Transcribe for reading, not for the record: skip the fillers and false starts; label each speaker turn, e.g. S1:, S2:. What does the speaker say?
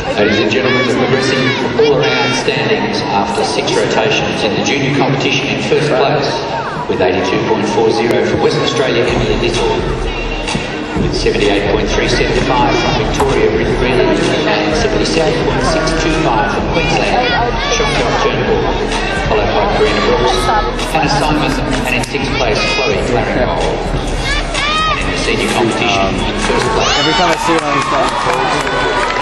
S1: Ladies and gentlemen, we're progressing all around standings after 6 rotations in the junior competition. In first place with 82.40 from Western Australia, Emily Little, with 78.375 from Victoria, Ruth Breland, and 77.625 from Queensland, Shonka Turnbull, followed by Karina Brooks, Hannah Simon, and in 6th place, Chloe Clarion. And in the senior competition, in first place.
S2: Every time I see it on his phone.